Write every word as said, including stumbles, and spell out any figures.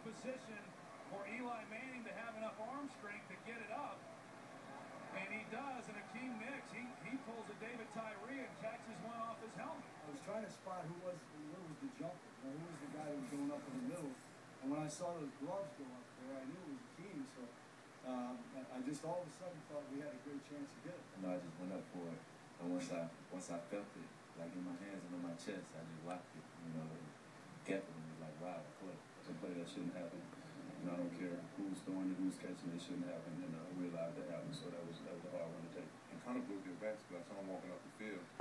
position for Eli Manning to have enough arm strength to get it up. And he does, and Hakeem Nicks, he, he pulls a David Tyree and catches one off his helmet. I was trying to spot who was, who was the jumper, you know, who was the guy who was going up in the middle. And when I saw those gloves go up there, I knew it was Hakeem, so um, I, I just all of a sudden thought we had a great chance to get it. You know, I just went up for it, and once I, once I felt it, like in my hands and on my chest, I just locked it, you know, and kept it, and it was like, wow, play. It's a play that shouldn't happen. And I don't care who's throwing it, who's catching it, it shouldn't happen, and I realized that happened, so that was, that was a hard one to take. And kind of broke your back, because I saw him walking up the field.